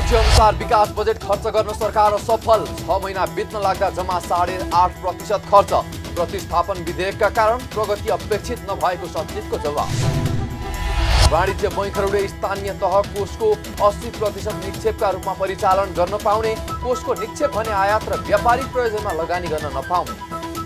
लक्ष्य अनुसार विकास बजेट खर्च गर्न सरकार असफल। 6 महिना बित्न लाग्दा जम्मा 8.5% खर्च। प्रतिस्थापन विधेयकका कारण प्रगति अपेक्षित नभएको सचिवको जवाब। वाणिज्य बैंकहरूले स्थानीय तह कोषको 80% निक्षेपका रूपमा परिचालन गर्न पाउने। कोषको निक्षेप भने आयात र व्यापारिक प्रयोजनमा लगानी गर्न नपाउने।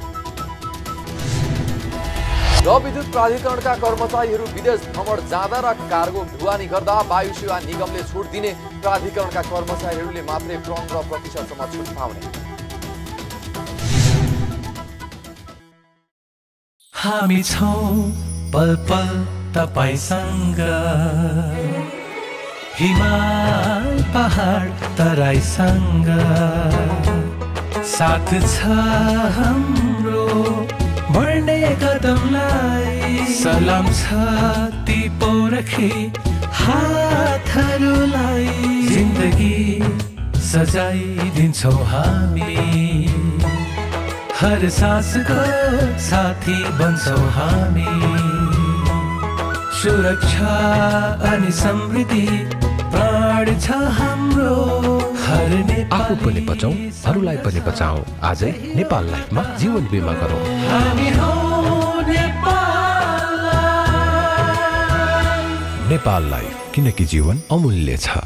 जलविद्युत प्राधिकरणका कर्मचारीहरू विदेश भ्रमण जाँदा र कार्गो ढुवानी गर्दा वायु सेवा निगमले छुट दिने। प्राधिकरणका कर्मचारीहरूले मात्रै 15% छुट पाउने। हामी छौं पल पल तपाईसँग, हिमाल पहाड तराईसँग, साथ छ हाम्रो बढ्ने कदमलाई। सलाम छ ती पोरखी हातहरूलाई, जिन्दगी सजाइदिन्छौँ हामी, हर सासको साथी बन्छौँ हामी। सुरक्षा अनि समृद्धि प्राण छ हाम्रो, हर आफू पनि बचाऊ अरूलाई पनि बचाऊ। आजै नेपाल लाइफमा जीवन बिमा गरौँ। हामी हौं नेपाल लाइफ। नेपाल लाइफ, किनकि जीवन अमूल्य छ।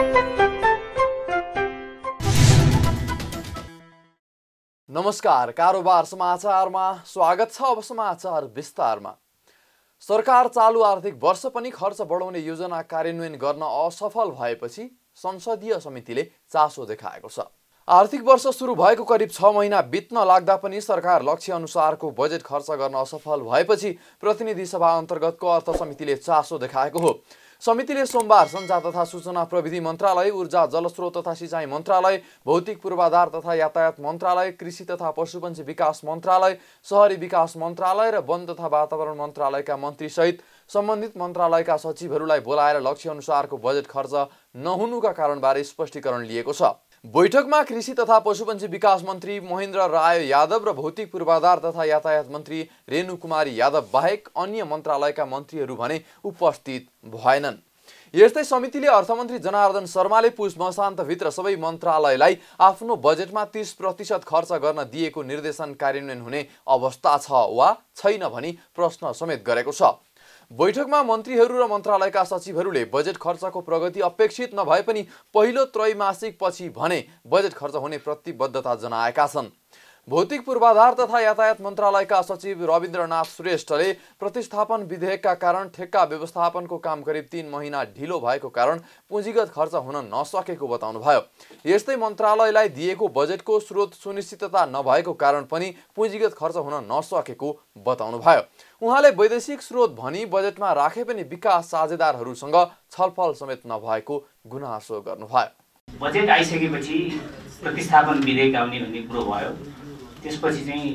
नमस्कार, कारोबार समाचारमा स्वागत छ। अब समाचार विस्तारमा। सरकार चालु आर्थिक वर्ष पनि खर्च बढाउने योजना कार्यान्वयन गर्न असफल भएपछि संसदीय समितिले चासो देखाएको छ। आर्थिक वर्ष सुरु भएको करिब 6 महिना बित्न लाग्दा पनि सरकार लक्ष्य अनुसारको बजेट खर्च गर्न असफल भएपछि प्रतिनिधि सभा अन्तर्गतको अर्थ समितिले चासो देखाएको हो। समितिले सोमबार सञ्चार तथा सूचना प्रविधि मन्त्रालय, ऊर्जा जलस्रोत तथा सिँचाइ मन्त्रालय, भौतिक पूर्वाधार तथा यातायात मन्त्रालय, कृषि तथा पशुपन्छी विकास मन्त्रालय, शहरी विकास मन्त्रालय र वन तथा वातावरण मन्त्रालयका मन्त्रीसहित सम्बन्धित मन्त्रालयका सचिवहरूलाई बोलाएर लक्ष्य अनुसारको बजेट खर्च नहुनुका कारणबारे स्पष्टीकरण लिएको छ। बैठकमा कृषि तथा पशुपन्छी विकास मन्त्री महेन्द्र राय यादव र भौतिक पूर्वाधार तथा यातायात मन्त्री रेणु कुमारी यादव बाहेक अन्य मन्त्रालयका मन्त्रीहरू भने उपस्थित भएनन्। यस्तै समितिले अर्थमन्त्री जनार्दन शर्माले पुस मसान्तभित्र सबै मन्त्रालयलाई आफ्नो बजेटमा 30% खर्च गर्न दिएको निर्देशन कार्यान्वयन हुने अवस्था छ वा छैन भनी प्रश्न समेत गरेको छ। बैठकमा मन्त्रीहरू र मन्त्रालयका सचिवहरूले बजेट खर्चको प्रगति अपेक्षित नभए पनि पहिलो त्रैमासिक पछि भने बजेट खर्च हुने प्रतिबद्धता जनाएका छन्। भौतिक पूर्वाधार तथा यातायात मन्त्रालयका सचिव रविन्द्रनाथ श्रेष्ठले प्रतिस्थापन विधेयकका कारण ठेक्का व्यवस्थापनको काम करिब 3 महिना ढिलो भएको कारण पुँजीगत खर्च हुन नसकेको बताउनुभयो। यस्तै मन्त्रालयलाई दिएको बजेटको स्रोत सुनिश्चितता नभएको कारण पनि पुँजीगत खर्च हुन नसकेको बताउनुभयो। उहाँले वैदेशिक स्रोत भनी बजेटमा राखे पनि विकास साझेदारहरूसँग छलफल समेत नभएको गुनासो गर्नुभयो। बजेट आइसकेपछि प्रतिस्थापन विधेयक आउने भन्ने कुरो भयो। त्यसपछि चाहिँ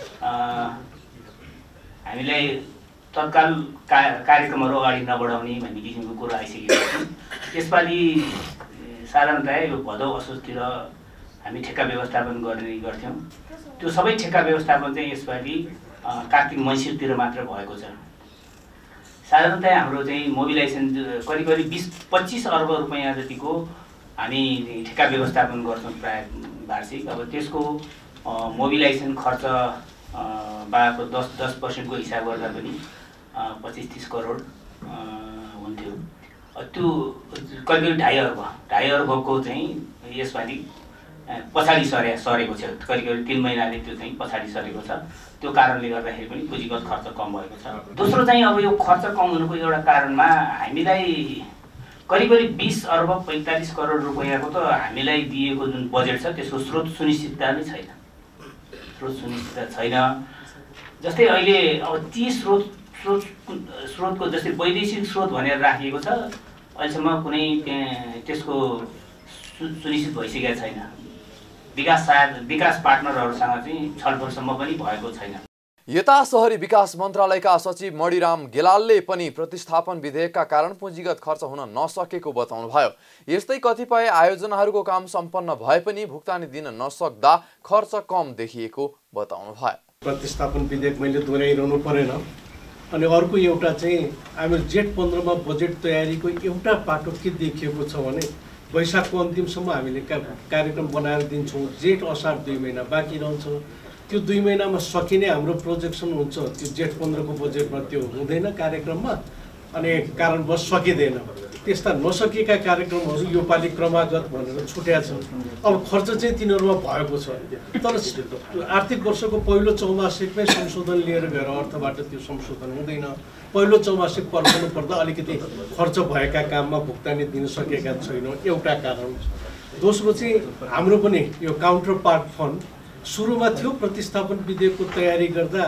हामीलाई तत्काल कार्यक्रमहरू अगाडि नबढाउने भन्ने किसिमको कुरो आइसकेको छ। त्यसपालि साधारणतया यो भदौ असोजतिर हामी ठेक्का व्यवस्थापन गर्ने गर्थ्यौँ। त्यो सबै ठेक्का व्यवस्थापन चाहिँ यसपालि कार्तिक मङ्सिरतिर मात्र भएको छ। साधारणतया हाम्रो चाहिँ मोबिलाइजेसन करिब 20-25 अर्ब रुपैयाँ जतिको हामी ठेक्का व्यवस्थापन गर्छौँ प्राय वार्षिक। अब त्यसको मोबिलाइजेसन खर्च बाको 10% को हिसाब गर्दा पनि 25-30 करोड हुन्थ्यो। त्यो करिब 2.5 अर्बको चाहिँ यसपालि पछाडि सरेको छ। करिब 3 महिनाले त्यो चाहिँ पछाडि सरेको छ। त्यो कारणले गर्दाखेरि पनि पुँजीगत खर्च कम भएको छ। दोस्रो चाहिँ अब यो खर्च कम हुनुको एउटा कारणमा हामीलाई करिब 20 अर्ब 45 करोड रुपैयाँको त हामीलाई दिएको जुन बजेट छ त्यसको स्रोत सुनिश्चितता नै छैन। जस्तै अहिले अब ती स्रोतको जस्तै वैदेशिक स्रोत भनेर राखिएको छ, अहिलेसम्म कुनै त्यसको सुनिश्चित भइसकेको छैन। विकास पार्टनरहरूसँग चाहिँ छलफलसम्म पनि भएको छैन। यता शहरी विकास मन्त्रालयका सचिव मणिराम गेलालले पनि प्रतिस्थापन विधेयकका कारण पुँजीगत खर्च हुन नसकेको बताउनुभयो। यस्तै कतिपय आयोजनाहरूको काम सम्पन्न भए पनि भुक्तानी दिन नसक्दा खर्च कम देखिएको बताउनुभयो। प्रतिस्थापन विधेयक मैले दोहोऱ्याइरहनु परेन। अनि अर्को एउटा चाहिँ हामी जेठ 15 मा बजेट तयारीको एउटा पाटो के देखिएको छ भने वैशाखको अन्तिमसम्म हामीले कार्यक्रम बनाएर दिन्छौँ। जेठ असार 2 महिना बाँकी रहन्छ। त्यो 2 महिनामा सकिने हाम्रो प्रोजेक्सन हुन्छ। त्यो जेठ 15 को बजेटमा त्यो हुँदैन कार्यक्रममा, अनि कारणवश सकिँदैन। त्यस्ता नसकेका कार्यक्रमहरू यो पालि क्रमागत भनेर छुट्या छन्। अब खर्च चाहिँ तिनीहरूमा भएको छ, तर आर्थिक वर्षको पहिलो चौमासिकमै संशोधन लिएर गएर अर्थबाट त्यो संशोधन हुँदैन। पहिलो चौमासिक पर्खनु पर्दा अलिकति खर्च भएका काममा भुक्तानी दिन सकेका छैनौँ, एउटा कारण। दोस्रो चाहिँ हाम्रो पनि यो काउन्टर पार्ट फन्ड सुरुमा थियो। प्रतिस्थापन विधेयकको तयारी गर्दा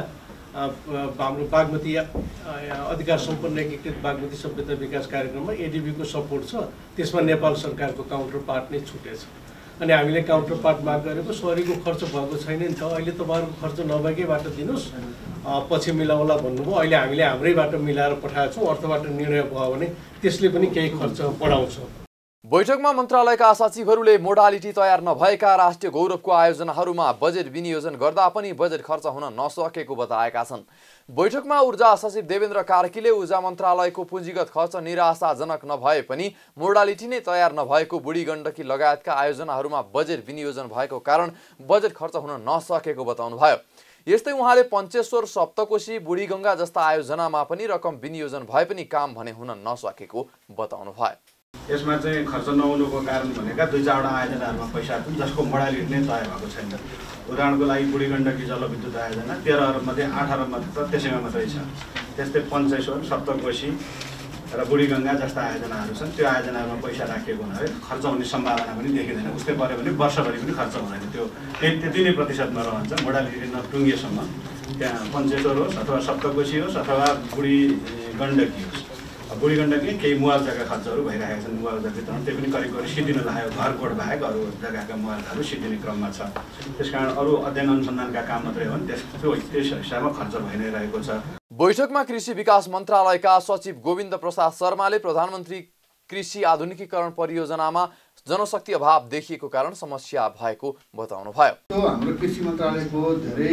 हाम्रो बागमती अधिकार सम्पन्न एकीकृत बागमती सभ्यता विकास कार्यक्रममा एडिबीको सपोर्ट छ। त्यसमा नेपाल सरकारको काउन्टर पार्ट नै छुटेछ। अनि हामीले काउन्टर पार्ट माग गरेको सरीको खर्च भएको छैन नि त, अहिले तपाईँहरूको खर्च नभएकैबाट दिनुहोस्, पछि मिलाउला भन्नुभयो। अहिले हामीले हाम्रैबाट मिलाएर पठाएको छौँ। अर्थबाट निर्णय भयो भने त्यसले पनि केही खर्च बढाउँछ। बैठकमा मन्त्रालयका सचिवहरूले मोडालिटी तयार नभएका राष्ट्रिय गौरवको आयोजनाहरूमा बजेट विनियोजन गर्दा पनि बजेट खर्च हुन नसकेको बताएका छन्। बैठकमा ऊर्जा सचिव देवेन्द्र कार्कीले ऊर्जा मन्त्रालयको पुँजीगत खर्च निराशाजनक नभए पनि मोडालिटी नै तयार नभएको बुढी गण्डकी लगायतका आयोजनाहरूमा बजेट विनियोजन भएको कारण बजेट खर्च हुन नसकेको बताउनुभयो। यस्तै उहाँले पञ्चेश्वर, सप्तकोशी, बुढीगङ्गा जस्ता आयोजनामा पनि रकम विनियोजन भए पनि काम भने हुन नसकेको बताउनुभयो। यसमा चाहिँ खर्च नहुनुको कारण भनेका 2-4वटा आयोजनाहरूमा पैसा थियो जसको मोडालिटी नै तय भएको छैन। उदाहरणको लागि बुढी गण्डकी जलविद्युत आयोजना 13 अरब मध्ये 8 अरब मात्र त्यसैमा मात्रै छ। त्यस्तै पञ्चेश्वर, सप्तकोशी र बुढीगङ्गा जस्ता आयोजनाहरू छन्। त्यो आयोजनाहरूमा पैसा राखिएको हुनाले खर्च हुने सम्भावना पनि देखिँदैन। उस्तै पऱ्यो भने वर्षभरि पनि खर्च हुँदैन, त्यो त्यति नै प्रतिशतमा रहन्छ। मोडालिटी नटुङ्गिएसम्म त्यहाँ पञ्चेश्वर होस् अथवा सप्तकोशी होस् अथवा बुढी गण्डकी होस्, बुढी गण्डकी केही मुआवजाका खर्चहरू भइरहेका छन्। मुआवजा वितरण त्यो पनि करिब करिब सिद्धिन लाग्यो। घरकोट बाहेक अरू जग्गाका मुआवजाहरू सिद्धिने क्रममा छ। त्यसकारण अरू अध्ययन अनुसन्धानका काम मात्रै हो भने त्यस हिसाबमा खर्च भइ नै रहेको छ। बैठकमा कृषि विकास मन्त्रालयका सचिव गोविन्द प्रसाद शर्माले प्रधानमन्त्री कृषि आधुनिकीकरण परियोजनामा जनशक्ति अभाव देखिएको कारण समस्या भएको बताउनुभयो। हाम्रो कृषि मन्त्रालयको धेरै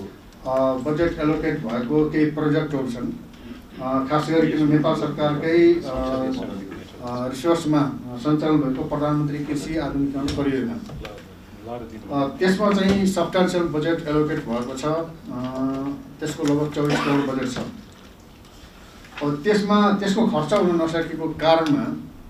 बजेट एलोकेट भएको केही प्रोजेक्टहरू छन्। खास गरिकन नेपाल सरकारकै रिसोर्समा सञ्चालन भएको प्रधानमन्त्री कृषि आधुनिकीकरण परियोजना, त्यसमा चाहिँ सब्स्टान्सियल बजेट एलोकेट भएको छ। त्यसको लगभग 24 करोड बजेट छ। त्यसमा त्यसको खर्च हुन नसकेको कारणमा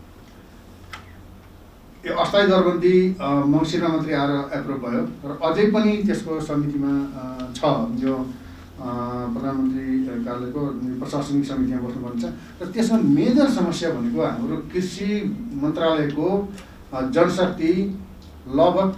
यो अस्थायी दरबन्दी मङ्सिरमा मात्रै आएर एप्रुभ भयो र अझै पनि त्यसको समितिमा छ। यो प्रधानमन्त्री कार्यालयको प्रशासनिक समितिमा बस्नुपर्छ र त्यसमा मेजर समस्या भनेको हाम्रो कृषि मन्त्रालयको जनशक्ति लगभग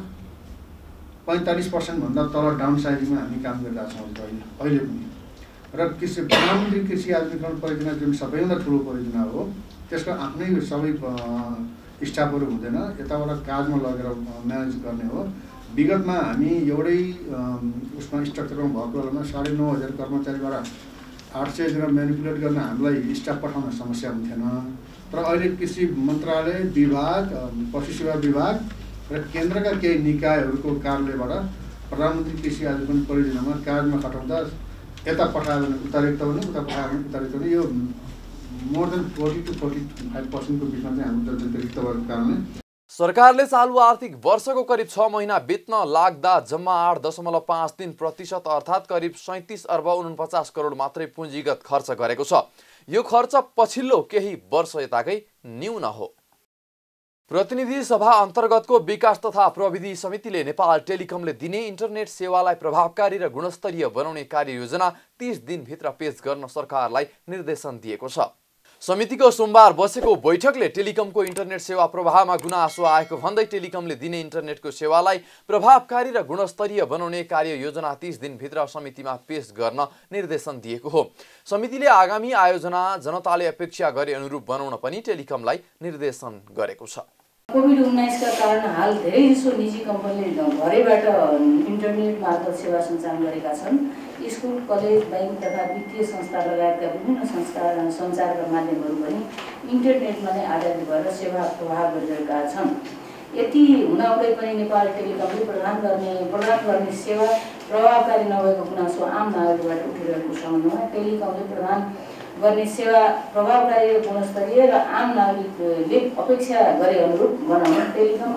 45% भन्दा तल डाउन साइजिङमा हामी काम गरिरहेका छौँ अहिले पनि। र प्रधानमन्त्री कृषि आधुनिकीकरण परियोजना जुन सबैभन्दा ठुलो परियोजना हो, त्यसको आफ्नै सबै स्टाफहरू हुँदैन, यताबाट काजमा लगेर म्यानेज गर्ने हो। विगतमा हामी एउटै उसमा स्ट्रक्चरमा भएको बेलामा 9,500 कर्मचारीबाट 800 जना म्यानिपुलेट गर्न हामीलाई स्टाफ पठाउन समस्या हुन्थेन। तर अहिले कृषि मन्त्रालय, विभाग, पशु सेवा विभाग र केन्द्रका केही निकायहरूको कार्यालयबाट प्रधानमन्त्री कृषि आधुनिकीकरण परियोजनामा काजमा खटाउँदा यता पठायो भने उतारिक्त हुने, उता पठायो भने उतारिक्त हुने, यो मोर देन 40 to 45% को बिचमा चाहिँ हाम्रो जनशक्ति भएको कारणले सरकारले चालु आर्थिक वर्षको करिब 6 महिना बित्न लाग्दा जम्मा 8.53% अर्थात् करिब 37 अर्ब 49 करोड मात्रै पुँजीगत खर्च गरेको छ। यो खर्च पछिल्लो केही वर्ष यताकै न्यून हो। प्रतिनिधि सभा अन्तर्गतको विकास तथा प्रविधि समितिले नेपाल टेलिकमले दिने इन्टरनेट सेवालाई प्रभावकारी र गुणस्तरीय बनाउने कार्ययोजना 30 दिनभित्र पेश गर्न सरकारलाई निर्देशन दिएको छ। समितिको सोमबार बसेको बैठकले टेलिकमको इन्टरनेट सेवा प्रवाहमा गुनासो आएको भन्दै टेलिकमले दिने इन्टरनेटको सेवालाई प्रभावकारी र गुणस्तरीय बनाउने कार्ययोजना 30 दिनभित्र समितिमा पेश गर्न निर्देशन दिएको हो। समितिले आगामी आयोजना जनताले अपेक्षा गरे अनुरूप बनाउन पनि टेलिकमलाई निर्देशन गरेको छ। कोभिड-19 का कारण हाल धेरैजसो निजी कम्पनीले घरैबाट इन्टरनेट मार्फत सेवा सञ्चालन गरेका छन्। स्कुल, कलेज, बैंक तथा वित्तीय संस्था लगायतका विभिन्न सञ्चारका माध्यमहरू पनि इन्टरनेटमा नै आधारित भएर सेवा प्रवाह गरिरहेका छन्। यति हुँदाहुँदै पनि नेपाल टेलिकमले प्रदान गर्ने सेवा प्रभावकारी नभएको गुनासो आम नागरिकबाट उठिरहेको सम्बन्धमा टेलिकमले प्रदान गर्ने सेवा प्रभावकारी र गुणस्तरीय र आम नागरिकले अपेक्षा गरे अनुरूप बनाउन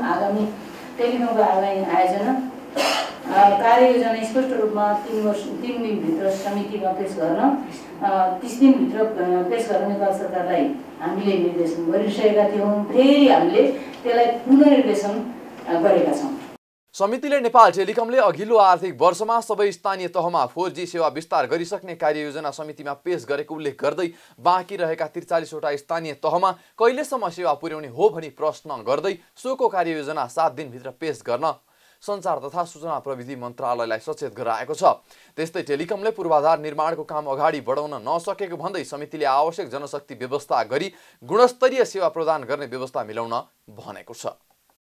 टेलिकमको आगामी आयोजना कार्ययोजना स्पष्ट रूपमा 3 दिनभित्र समितिमा पेश गर्न 30 दिनभित्र पेश गर्न नेपाल सरकारलाई हामीले निर्देशन गरिसकेका थियौँ। फेरि हामीले त्यसलाई पुनर्निर्देशन गरेका छौँ। समितिले नेपाल टेलिकमले अघिल्लो आर्थिक वर्षमा सबै स्थानीय तहमा 4G सेवा विस्तार गरिसक्ने कार्ययोजना समितिमा पेश गरेको उल्लेख गर्दै बाँकी रहेका 43 वटा स्थानीय तहमा कहिलेसम्म सेवा पुर्याउने हो भनी प्रश्न गर्दै सोको कार्ययोजना 7 दिनभित्र पेश गर्न सञ्चार तथा सूचना प्रविधि मन्त्रालयलाई सचेत गराएको छ। त्यस्तै टेलिकमले पूर्वाधार निर्माणको काम अगाडि बढाउन नसकेको भन्दै समितिले आवश्यक जनशक्ति व्यवस्था गरी गुणस्तरीय सेवा प्रदान गर्ने व्यवस्था मिलाउन भनेको छ।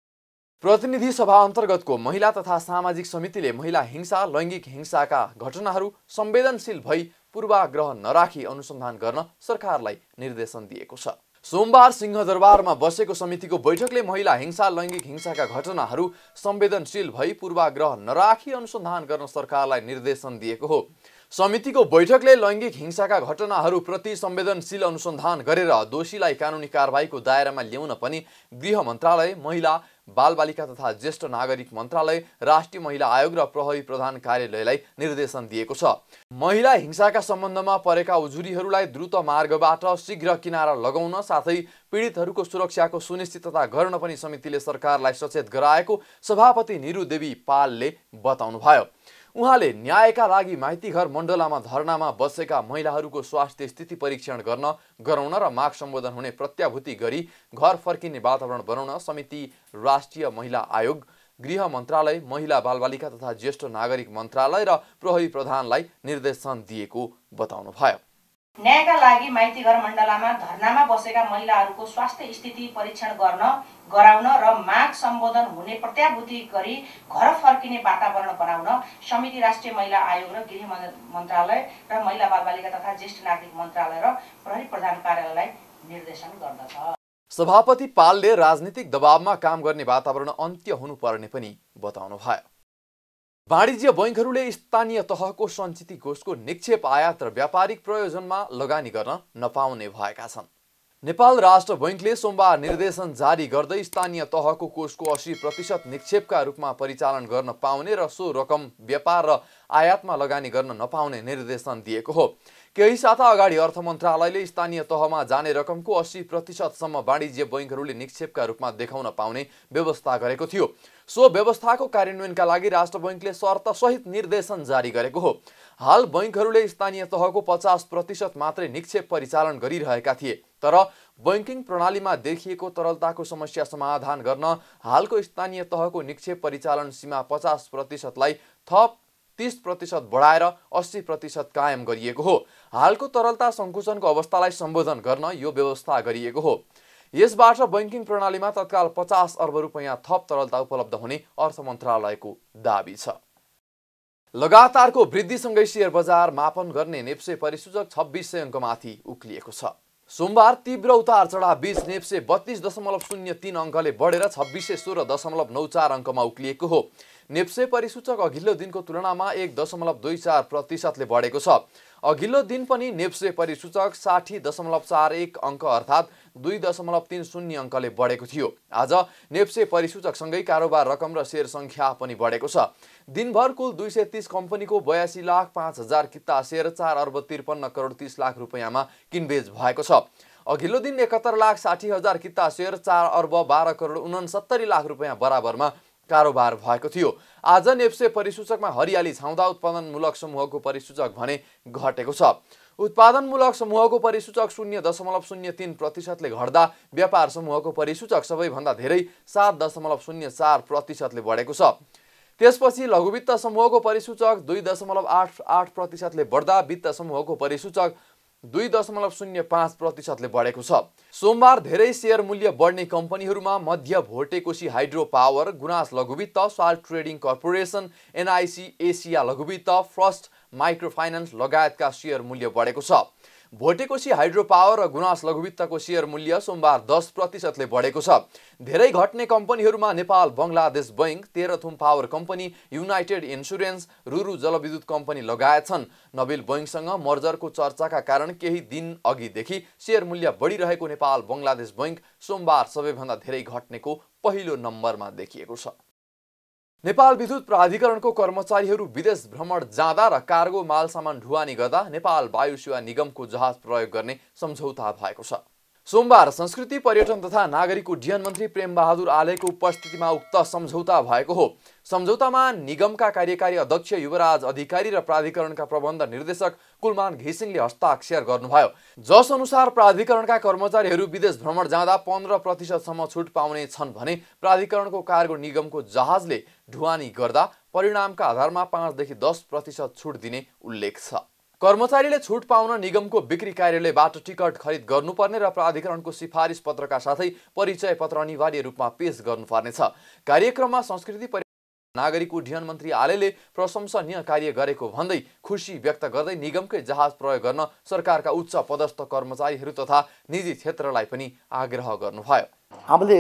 प्रतिनिधि सभा अन्तर्गतको महिला तथा सामाजिक समितिले महिला हिंसा लैङ्गिक हिंसाका घटनाहरू संवेदनशील भई पूर्वाग्रह नराखी अनुसन्धान गर्न सरकारलाई निर्देशन दिएको छ। सोमबार सिंहदरबारमा बसेको समितिको बैठकले महिला हिंसा लैङ्गिक हिंसाका घटनाहरू संवेदनशील भई पूर्वाग्रह नराखी अनुसन्धान गर्न सरकारलाई निर्देशन दिएको हो। समितिको बैठकले लैङ्गिक हिंसाका घटनाहरू प्रति संवेदनशील अनुसन्धान गरेर दोषीलाई कानुनी कारबाहीको दायरामा ल्याउन पनि गृह मन्त्रालय, महिला बालबालिका तथा ज्येष्ठ नागरिक मन्त्रालय, राष्ट्रिय महिला आयोग र प्रहरी प्रधान कार्यालयलाई निर्देशन दिएको छ। महिला हिंसाका सम्बन्धमा परेका उजुरीहरूलाई द्रुत मार्गबाट शीघ्र किनारा लगाउन साथै पीडितहरूको सुरक्षाको सुनिश्चितता गर्न पनि समितिले सरकारलाई सचेत गराएको सभापति निरुदेवी पालले बताउनुभयो। उहाँले न्यायका लागि माइतीघर मण्डलामा धरनामा बसेका महिलाहरूको स्वास्थ्य स्थिति परीक्षण गराउन र माग सम्बोधन हुने प्रत्याभूति गरी घर फर्किने वातावरण बनाउन समिति राष्ट्रिय महिला आयोग, गृह मन्त्रालय, महिला बालबालिका तथा ज्येष्ठ नागरिक मन्त्रालय र प्रहरी प्रधानलाई निर्देशन दिएको बताउनुभयो। न्यायका लागि माइतीघर मण्डलामा धरनामा बसेका महिलाहरूको स्वास्थ्य स्थिति परीक्षण गराउन र माग सम्बोधन हुने प्रत्याभूति गरी घर फर्किने वातावरण बनाउन समिति राष्ट्रिय महिला आयोग र गृह मन्त्रालय र महिला बालबालिका तथा ज्येष्ठ नागरिक मन्त्रालय र प्रहरी प्रधान कार्यालयलाई निर्देशन गर्दछ। सभापति पालले राजनीतिक दबावमा काम गर्ने वातावरण अन्त्य हुनुपर्ने पनि बताउनुभयो। वाणिज्य बैंकहरूले स्थानीय तहको सञ्चित कोषको निक्षेप आयात र व्यापारिक प्रयोजनमा लगानी गर्न नपाउने भएका छन्। नेपाल राष्ट्र बैंकले सोमबार निर्देशन जारी गर्दै स्थानीय तहको कोषको 80% निक्षेपका रूपमा परिचालन गर्न पाउने र सो रकम व्यापार र आयातमा लगानी गर्न नपाउने निर्देशन दिएको हो। केही साता अगाडि अर्थ मन्त्रालयले स्थानीय तहमा जाने रकमको 80% सम्म वाणिज्य बैंकहरूले निक्षेपका रूपमा देखाउन पाउने व्यवस्था गरेको थियो। सो व्यवस्थाको कार्यान्वयनका लागि राष्ट्र बैंकले शर्तसहित निर्देशन जारी गरेको हो। हाल बैंकहरूले स्थानीय तहको 50% मात्रै निक्षेप परिचालन गरिरहेका थिए, तर बैंकिङ प्रणालीमा देखिएको तरलताको समस्या समाधान गर्न हालको स्थानीय तहको निक्षेप परिचालन सीमा 50% लाई थप 30% बढाएर 80% कायम गरिएको हो। हालको तरलता सङ्कुचनको अवस्थालाई सम्बोधन गर्न यो व्यवस्था गरिएको हो। यसबाट बैंकिङ प्रणालीमा तत्काल 50 अर्ब रुपैयाँ थप तरलता उपलब्ध हुने अर्थ मन्त्रालयको दाबी छ। लगातारको वृद्धिसँगै शेयर बजार मापन गर्ने नेप्से परिसूचक 2600 अङ्कमाथि उक्लिएको छ। सोमबार तीव्र उतार चढाव बीच नेप्से 32.03 अङ्कले बढेर 2616.94 अङ्कमा उक्लिएको हो। नेप्से परिसूचक अघिल्लो दिनको तुलनामा 1.24% बढेको छ। अघिल्लो दिन पनि नेप्से परिसूचक 60.41 अङ्क अर्थात् 2.30 अङ्कले बढेको थियो। आज नेप्से परिसूचकसँगै कारोबार रकम र शेयर सङ्ख्या पनि बढेको छ। दिनभर कुल 230 कम्पनीको 82,05,000 किता शेयर 4 अर्ब 53 करोड 30 लाख रुपैयाँमा किनबेच भएको छ। अघिल्लो दिन 71,60,000 किता शेयर 4 अर्ब 12 करोड 69 लाख रुपैयाँ बराबरमा कारोबार भएको थियो। आज नेप्से परिसूचकमा हरियाली छाउँदा उत्पादनमूलक समूहको परिसूचक भने घटेको छ। उत्पादनमूलक समूहको परिसूचक 0.03% ले घट्दा व्यापार समूहको परिसूचक सबैभन्दा धेरै 7.04% ले बढेको छ। त्यसपछि लघुवित्त समूहको परिसूचक 2.88% ले बढ्दा वित्त समूहको परिसूचक 2.05% ले बढेको छ। सोमबार धेरै शेयर मूल्य बढ्ने कम्पनीहरूमा मध्य Bhotekoshi hydro power, Gunas Laghubitta, salt trading corporation, NIC Asia Laghubitta, first micro finance लगायतका शेयर मूल्य बढेको छ। भोटेकोशी हाइड्रो पावर र गुनास लघुवित्तको शेयर मूल्य सोमबार 10% बढेको छ। धेरै घट्ने कम्पनीहरूमा Nepal Bangladesh bank, Terhathum power company, united insurance, Ruru Jalbidyut company लगायत छन्। नबिल बैंकसँग मर्जरको चर्चाका कारण केही दिन अघिदेखि शेयर मूल्य बढिरहेको नेपाल बङ्गलादेश बैंक सोमबार सबैभन्दा धेरै घट्नेको पहिलो नम्बरमा देखिएको छ। नेपाल विद्युत प्राधिकरणको कर्मचारीहरू विदेश भ्रमण जाँदा र कार्गो मालसामान ढुवानी गर्दा नेपाल वायु सेवा निगमको जहाज प्रयोग गर्ने सम्झौता भएको छ। सोमबार संस्कृति पर्यटन तथा नागरिक उड्डयन मन्त्री प्रेम बहादुर आलेको उपस्थितिमा उक्त सम्झौता भएको हो। सम्झौतामा निगमका कार्यकारी अध्यक्ष युवराज अधिकारी र प्राधिकरणका प्रबन्ध निर्देशक कुलमान घिसिङले हस्ताक्षर गर्नुभयो। जस अनुसार प्राधिकरणका कर्मचारीहरू विदेश भ्रमण जाँदा 15% सम्म छुट पाउने छन् भने प्राधिकरणको कार्गो निगमको जहाजले ढुवानी गर्दा परिणामका आधारमा 5 देखि 10% छुट दिने उल्लेख छ। कर्मचारीले छुट पाउन निगमको बिक्री कार्यालयबाट टिकट खरिद गर्नुपर्ने र प्राधिकरणको सिफारिस पत्रका साथै परिचय पत्र अनिवार्य रूपमा पेश गर्नुपर्नेछ। कार्यक्रममा संस्कृति नागरिक उड्डयन मन्त्री आलेले प्रशंसनीय कार्य गरेको भन्दै खुशी व्यक्त गर्दै निगमकै जहाज प्रयोग गर्न सरकारका उच्च पदस्थ कर्मचारीहरू तथा निजी क्षेत्रलाई पनि आग्रह गर्नुभयो। हामीले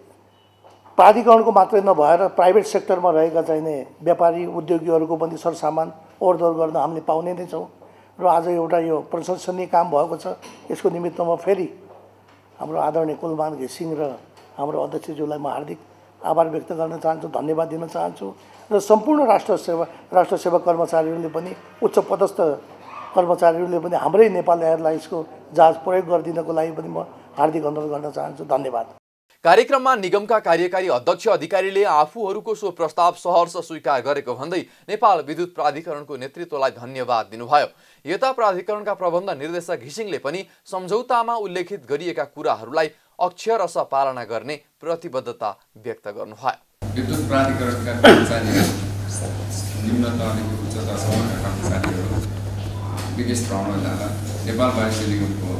प्राधिकरणको मात्रै नभएर प्राइभेट सेक्टरमा रहेका चाहिने व्यापारी उद्योगीहरूको पनि सरसामान ओहोरदोहोर गर्न हामीले पाउने नै छौँ र आज एउटा यो प्रशंसनीय काम भएको छ। यसको निमित्तमा फेरि हाम्रो आदरणीय कुलमान घिसिङ र हाम्रो अध्यक्षज्यूलाई म हार्दिक आभार व्यक्त गर्न चाहन्छु, धन्यवाद दिन चाहन्छु र सम्पूर्ण राष्ट्र सेवा कर्मचारीहरूले पनि उच्च पदस्थ कर्मचारीहरूले पनि हाम्रै नेपाल एयरलाइन्सको जहाज प्रयोग गरिदिनको लागि पनि म हार्दिक अनुरोध गर्न चाहन्छु। धन्यवाद। कार्यक्रममा निगमका कार्यकारी अध्यक्ष अधिकारीले आफूहरूको सो प्रस्ताव सहर्ष स्वीकार गरेको भन्दै नेपाल विद्युत प्राधिकरणको नेतृत्वलाई धन्यवाद दिनुभयो। यता प्राधिकरणका प्रबन्ध निर्देशक घिसिङले पनि सम्झौतामा उल्लेखित गरिएका कुराहरूलाई अक्षरश पालना गर्ने प्रतिबद्धता व्यक्त गर्नुभयो। विद्युत प्राधिकरणका कर्मचारीहरू निम्न तहदेखि उच्च तहसम्मका कर्मचारीहरू विदेश भ्रमण जाँदा नेपाल वायु सेवा निगमको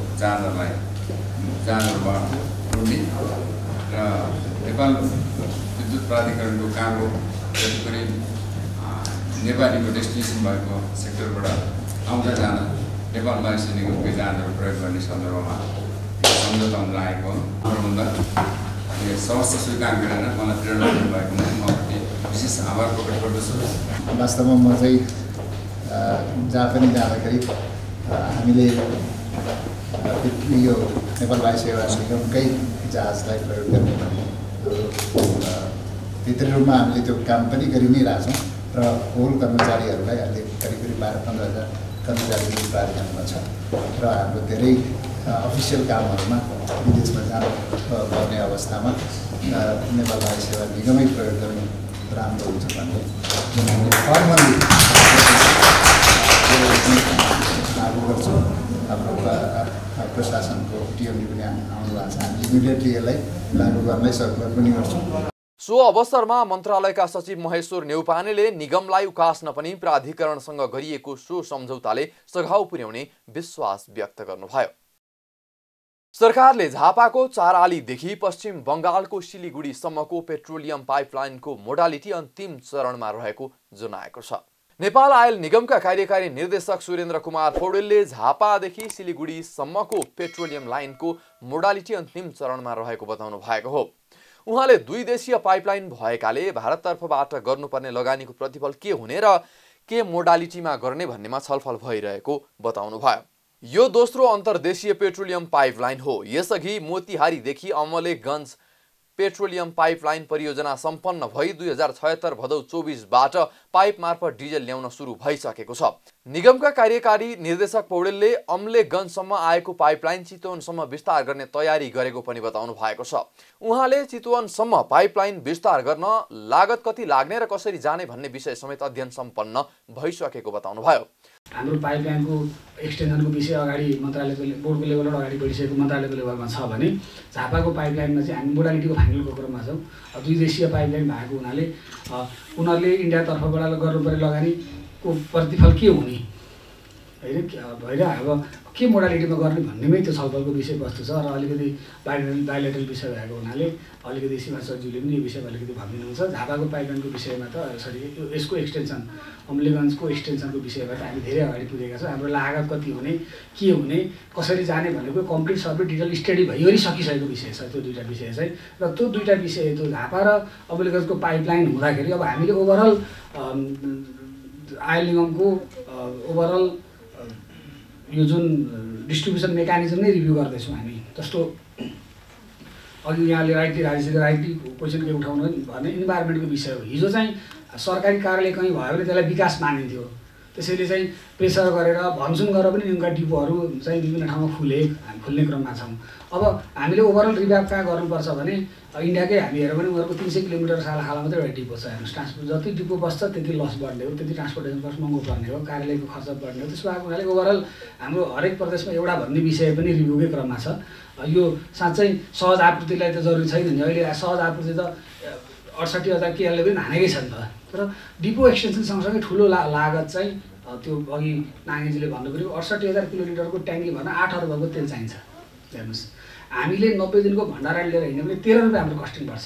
जहाजहरूबाट उड्ने र नेपाल विद्युत प्राधिकरणको कार्गो जति नेपालीको डेस्टिनेसन भएको सेक्टरबाट आउँदा जाँदा नेपाल वायु सेवा निगमको जहाजहरू प्रयोग गर्ने सन्दर्भमा सम्झौता लागेको प्रबन्ध सहर्ष स्वीकार गरेर मलाई प्रेरणा दिनुभएकोमा म विशेष आभार प्रकट गर्दछु। वास्तवमा म चाहिँ जहाँ पनि जाँदाखेरि हामीले यो नेपाल वायु सेवा निगमकै जहाजलाई प्रयोग गर्ने भन्ने भित्री रूपमा हामीले त्यो काम पनि गरि नै रहेछौँ र होल कर्मचारीहरूलाई अहिले करिब 12-15 हजार कर्मचारी प्राधिकरणमा छ र हाम्रो धेरै अफिसियल कामहरूमा विदेशमा जानु पर्ने अवस्थामा नेपाल वायु सेवा निगमै प्रयोग गर्ने राम्रो हुन्छ भन्ने जुन हामीले फर्मली लागू गर्छौँ। हाम्रो प्रशासनको टिएमले पनि आउनु भएको छ। हामी इमिडिएटली यसलाई लागू गर्नलाई सर्कुलर पनि गर्छौँ। सो अवसरमा मन्त्रालयका सचिव महेश्वर नेउपानेले निगमलाई उकास्न पनि प्राधिकरणसँग गरिएको सो सम्झौताले सघाउ पुर्याउने विश्वास व्यक्त गर्नुभयो। सरकारले झापाको चारालीदेखि पश्चिम बङ्गालको सिलिगुडीसम्मको पेट्रोलियम पाइपलाइनको मोडालिटी अन्तिम चरणमा रहेको जनाएको छ। नेपाल आयल निगमका कार्यकारी निर्देशक सुरेन्द्र कुमार पौडेलले झापादेखि सिलिगुडीसम्मको पेट्रोलियम लाइनको मोडालिटी अन्तिम चरणमा रहेको बताउनु भएको हो। उहाँले 2 देशीय पाइपलाइन भएकाले भारततर्फबाट गर्नुपर्ने लगानीको प्रतिफल के हुने र के मोडालिटीमा गर्ने भन्नेमा छलफल भइरहेको बताउनुभयो। यो दोस्रो अन्तर्देशीय पेट्रोलियम पाइपलाइन हो। यसअघि मोतिहारीदेखि अमलेखगञ्ज पेट्रोलियम पाइपलाइन परियोजना सम्पन्न भई 2076 भदौ 24बाट पाइप मार्फत डिजेल ल्याउन सुरु भइसकेको छ। निगमका कार्यकारी निर्देशक पौडेलले अमलेखगञ्जसम्म आएको पाइपलाइन चितवनसम्म विस्तार गर्ने तयारी गरेको पनि बताउनु भएको छ। उहाँले चितवनसम्म पाइपलाइन विस्तार गर्न लागत कति लाग्ने र कसरी जाने भन्ने विषय समेत अध्ययन सम्पन्न भइसकेको बताउनुभयो। हाम्रो पाइपलाइनको एक्सटेन्सनको विषय अगाडि मन्त्रालयको बोर्डको लेभलबाट अगाडि बढिसकेको मन्त्रालयको लेभलमा छ भने झापाको पाइपलाइनमा चाहिँ हामी मोडालिटीको फाइनलको क्रममा छौँ। 2 देशीय पाइपलाइन भएको हुनाले उनीहरूले इन्डियातर्फबाट गर्नुपर्ने लगानीको प्रतिफल के हुने होइन अब के मोडालिटीमा गर्ने भन्नेमै त्यो छलफलको विषयवस्तु छ र अलिकति बायोलेटरल विषय भएको हुनाले अलिकति सीमा सचिवले पनि यो विषयमा अलिकति भनिदिनुहुन्छ। झापाको पाइपलाइनको विषयमा त यसरी यसको एक्सटेन्सन अम्लेगञ्जको एक्सटेन्सनको विषयमा त हामी धेरै अगाडि पुगेका छौँ। हाम्रो लागत कति हुने, के हुने, कसरी जाने भनेको कम्प्लिट सबै डिटेल स्टडी भइवरी सकिसकेको विषय छ त्यो दुईवटा विषय चाहिँ। र त्यो दुईवटा विषय त्यो झापा र अम्लेगञ्जको पाइपलाइन हुँदाखेरि अब हामीले ओभरअल आयल निगमको ओभरअल यो जुन डिस्ट्रिब्युसन मेकानिजम नै रिभ्यू गर्दैछौँ हामी। जस्तो अघि यहाँले राइटली क्वेसन के उठाउनु भने इन्भाइरोमेन्टको विषय हो। हिजो चाहिँ सरकारी कार्यालय कहीँ भयो भने त्यसलाई विकास मानिन्थ्यो, त्यसैले चाहिँ प्रेसर गरेर भनसुन गरेर पनि यिनका डिपोहरू चाहिँ विभिन्न ठाउँमा खुल्ने क्रममा छौँ। अब हामीले ओभरअल रिभ्याप कहाँ गर्नुपर्छ भने इन्डियाकै हामी हेऱ्यौँ भने उनीहरूको 300 किलोमिटर साला मात्रै एउटा डिपो छ। हेर्नुहोस्, ट्रान्सपोर्ट जति डिपो बस्छ त्यति लस बढ्ने हो, त्यति ट्रान्सपोर्टेसन कस्ट महँगो पर्ने हो, कार्यालयको खर्च बढ्ने हो। त्यसो भएको हुनाले ओभरअल हाम्रो हरेक प्रदेशमा एउटा भन्ने विषय पनि रिभ्यूकै क्रममा छ। यो साँच्चै सहज आपूर्तिलाई त जरुरी छैन नि, अहिले सहज आपूर्ति त 68,000 केएलले पनि हानेकै छ नि त। तर डिपो एक्सटेन्सन सँगसँगै ठुलो लागत चाहिँ त्यो अघि नाङ्गेजीले भन्नुभयो 68,000 किलोलिटरको ट्याङ्की भर्न 8 अर्बको तेल चाहिन्छ। हेर्नुहोस्, हामीले 90 दिनको भण्डारण लिएर हिँड्यो भने 13 रुपियाँ हाम्रो कस्टिङ पर्छ।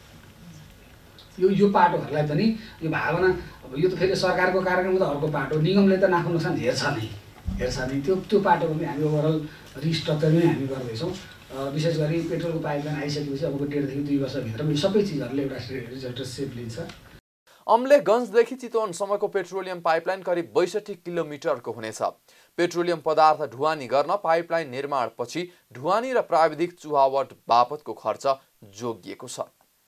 यो पाटोहरूलाई पनि यो भावना अब यो त फेरि सरकारको कार्यक्रम त अर्को पाटो, निगमले त नाफा नोक्सान हेर्छ नि त्यो पाटो पनि हामी ओभरअल रिस्ट्रक्चर नै हामी गर्दैछौँ। विशेष गरी पेट्रोलको पाइपलाइन आइसकेपछि अबको 1.5 देखि 2 वर्षभित्रमा यो सबै चिजहरूले एउटा रिजल्ट सेप लिन्छ। अम्लेगञ्जदेखि चितवनसम्मको पेट्रोलियम पाइपलाइन करिब 62 किलोमिटरको हुनेछ। पेट्रोलियम पदार्थ ढुवानी गर्न पाइपलाइन निर्माणपछि ढुवानी र प्राविधिक चुहावट बापतको खर्च जोगिएको छ।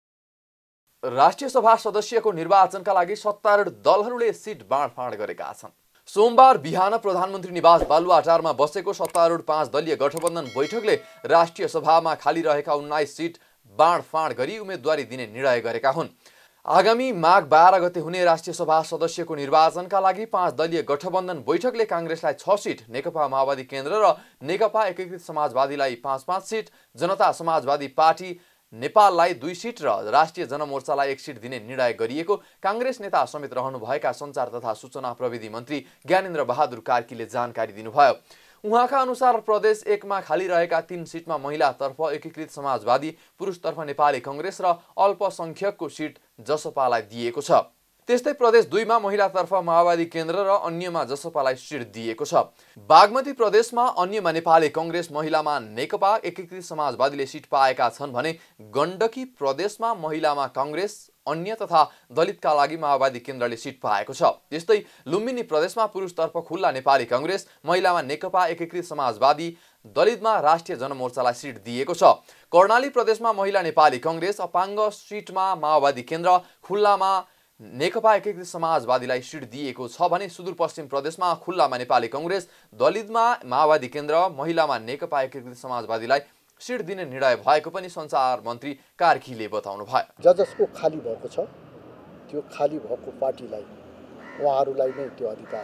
राष्ट्रिय सभा सदस्यको निर्वाचनका लागि सत्तारूढ दलहरूले सिट बाँडफाँड गरेका छन्। सोमबार बिहान प्रधानमन्त्री निवास बालुवाटारमा बसेको सत्तारूढ 5 दलीय गठबन्धन बैठकले राष्ट्रिय सभामा खाली रहेका 19 सिट बाँडफाँड गरी उम्मेदवारी दिने निर्णय गरेका हुन्। आगामी माघ 12 गते हुने राष्ट्रिय सभा सदस्यको निर्वाचनका लागि 5 दलीय गठबन्धन बैठकले कांग्रेसलाई 6 सिट, नेकपा माओवादी केन्द्र र नेकपा एकीकृत समाजवादीलाई 5-5 सिट, जनता समाजवादी पार्टी नेपाललाई 2 सिट र राष्ट्रिय जनमोर्चालाई 1 सिट दिने निर्णय गरिएको कांग्रेस नेता समेत रहनुभएका सञ्चार तथा सूचना प्रविधि मन्त्री ज्ञानेन्द्र बहादुर कार्कीले जानकारी दिनुभयो। उहाँका अनुसार प्रदेश 1 मा खाली रहेका 3 सिटमा महिलातर्फ एकीकृत समाजवादी, पुरुषतर्फ नेपाली कांग्रेस र अल्पसंख्यकको सिट जसपालाई दिएको छ। त्यस्तै प्रदेश 2 मा महिलातर्फ माओवादी केन्द्र र अन्यमा जसपालाई सिट दिएको छ। बागमती प्रदेशमा अन्यमा नेपाली कांग्रेस, महिलामा नेकपा एकीकृत समाजवादीले सिट पाएका छन् भने गण्डकी प्रदेशमा महिलामा कांग्रेस, अन्य तथा दलितका लागि माओवादी केन्द्रले सिट पाएको छ। त्यस्तै लुम्बिनी प्रदेशमा पुरुषतर्फ खुल्ला नेपाली कांग्रेस, महिलामा नेकपा एकीकृत समाजवादी, दलितमा राष्ट्रिय जनमोर्चालाई सिट दिएको छ। कर्णाली प्रदेशमा महिला नेपाली कांग्रेस, अपाङ्ग सिटमा माओवादी केन्द्र, खुल्लामा नेकपा एकीकृत समाजवादीलाई सिट दिएको छ भने सुदूरपश्चिम प्रदेशमा खुल्लामा नेपाली कांग्रेस, दलितमा माओवादी केन्द्र, महिलामा नेकपा एकीकृत समाजवादीलाई सिट दिने निर्णय भएको पनि सञ्चार मन्त्री कार्कीले बताउनु भयो। जसको खाली भएको छ त्यो खाली भएको पार्टीलाई उहाँहरूलाई नै त्यो अधिकार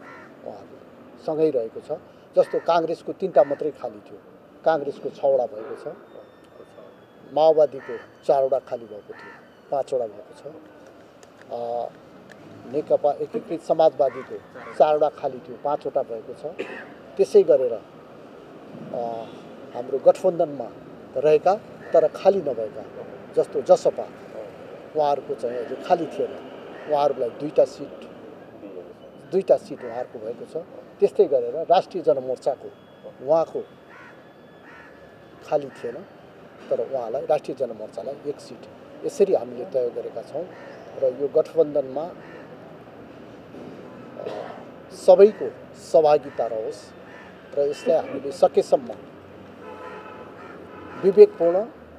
उहाँहरूसँगै रहेको छ। जस्तो कांग्रेसको 3टा मात्रै खाली थियो, कांग्रेसको 6वटा भएको छ, माओवादीको 4वटा खाली भएको थियो, 5वटा भएको छ, नेकपा एकीकृत समाजवादीको 4वटा खाली थियो, 5वटा भएको छ। त्यसै गरेर हाम्रो गठबन्धनमा रहेका तर खाली नभएका जस्तो जसपा उहाँहरूको चाहिँ अहिले खाली थिएन, उहाँहरूलाई 2टा सिट उहाँहरूको भएको छ। त्यस्तै गरेर राष्ट्रिय जनमोर्चाको उहाँको खाली थिएन तर उहाँलाई राष्ट्रिय जनमोर्चालाई 1 सिट यसरी हामीले तय गरेका छौँ र यो गठबन्धनमा सबैको सहभागिता रहोस् र यसलाई हामीले सकेसम्म विवेकपूर्ण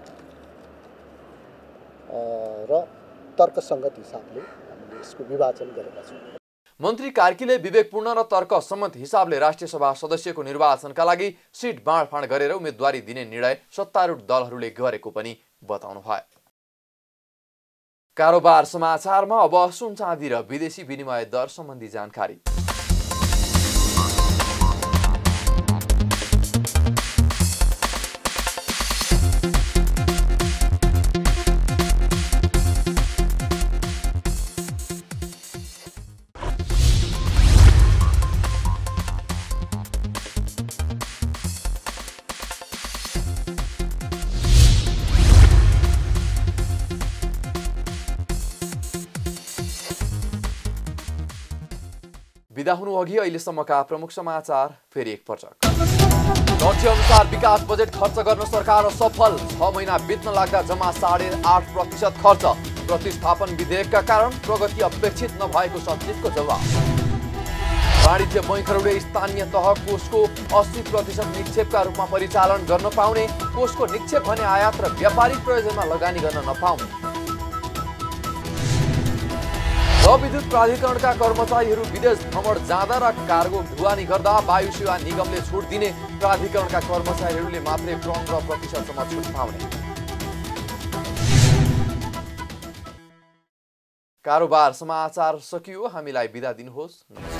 र तर्कसङ्गत हिसाबले हामीले यसको विभाजन गरेका छौँ। मन्त्री कार्कीले विवेकपूर्ण र तर्कसम्मत हिसाबले राष्ट्रिय सभा सदस्यको निर्वाचनका लागि सिट बाँडफाँड गरेर उम्मेदवारी दिने निर्णय सत्तारूढ दलहरूले गरेको पनि बताउनु भयो। कारोबार समाचारमा अब सुन चाँदी र विदेशी विनिमय दर सम्बन्धी जानकारी। बिदा हुनु अघि अहिलेसम्मका प्रमुख समाचार फेरि एकपटक। लक्ष्य अनुसार विकास बजेट खर्च गर्न सरकार असफल। 6 महिना बित्न लाग्दा जम्मा 8.5% खर्च। प्रतिस्थापन विधेयकका कारण प्रगति अपेक्षित नभएको सचिवको जवाब। वाणिज्य बैङ्कहरूले स्थानीय तह कोषको 80% निक्षेपका रूपमा परिचालन गर्न पाउने। कोषको निक्षेप भने आयात र व्यापारिक प्रयोजनमा लगानी गर्न नपाउने। विद्युत प्राधिकरणका कर्मचारीहरू विदेश भ्रमण जाँदा र कार्गो ढुवानी गर्दा वायु सेवा निगमले छुट दिने। प्राधिकरणका कर्मचारीहरूले मात्रै 15% छुट पाउने। कारोबार समाचार सकियो। हामीलाई बिदा दिनुहोस्।